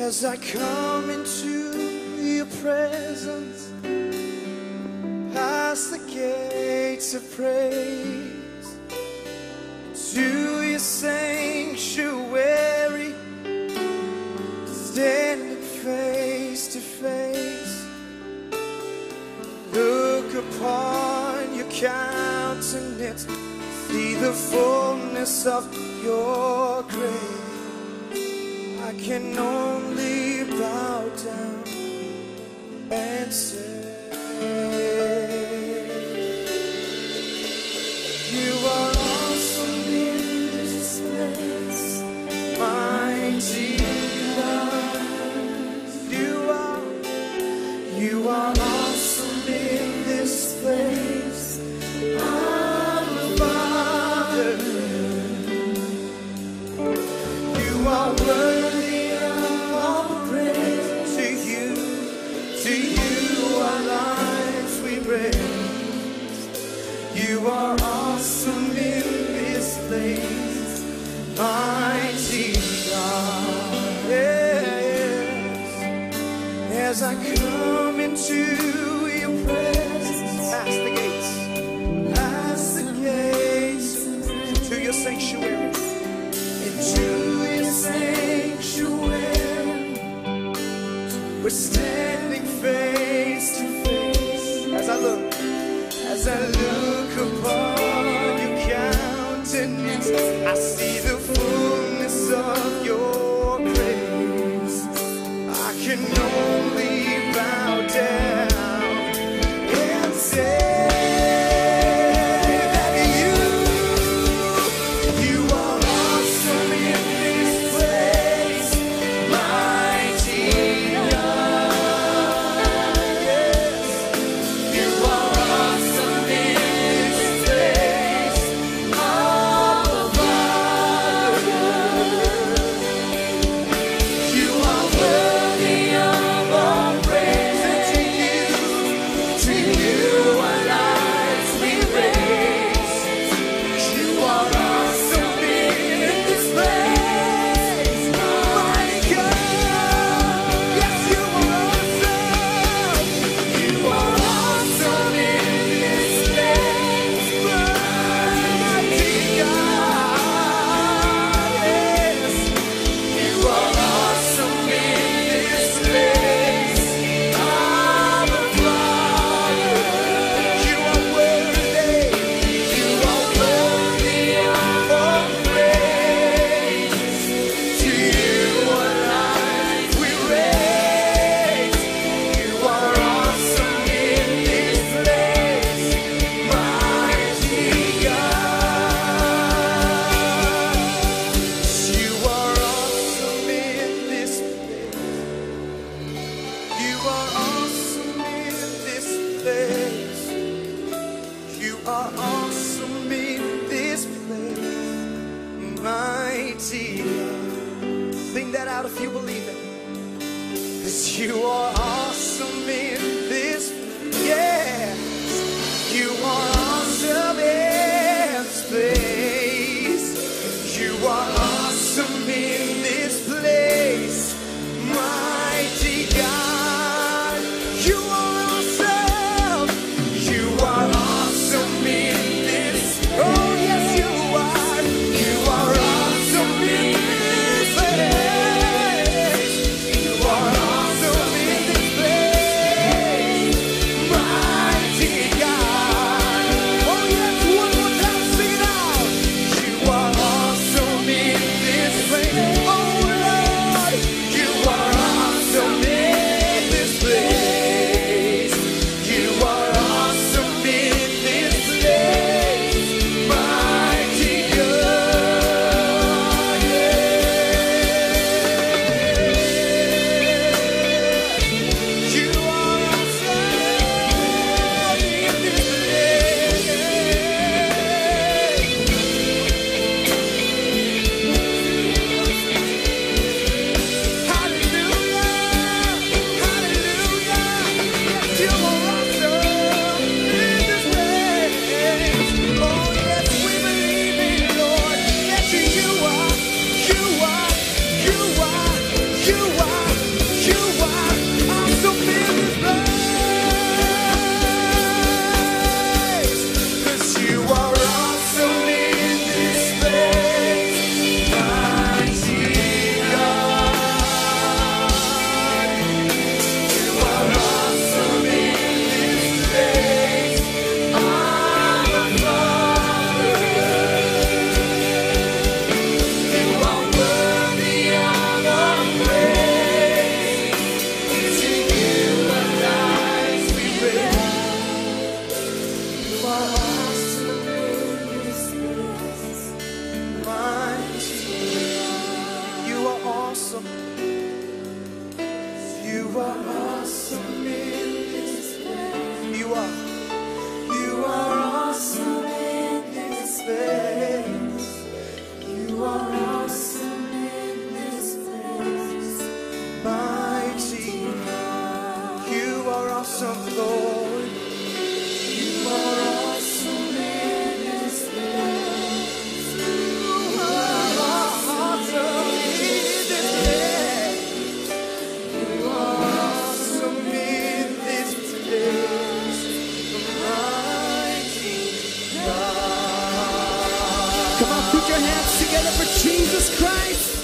As I come into your presence, past the gates of praise, to your sanctuary, standing face to face, look upon your countenance, see the fullness of your grace. I can only bow down and say, you are awesome in this place, mighty God. You are awesome in this place, our Father. You are worthy. You are awesome in this place, mighty God. Yes. As I come into your presence, past the gates, to your sanctuary, into your sanctuary, we're standing face to face. As I look upon your countenance, I see the fullness of your grace. I can only bow down and say, sing that out if you believe it. 'Cause you are awesome in this, yes. You are awesome in this place. You are awesome in this place, mighty God. You are awesome. You are awesome in this. Oh yes, you are. You are awesome in this place. You are awesome in this together for Jesus Christ.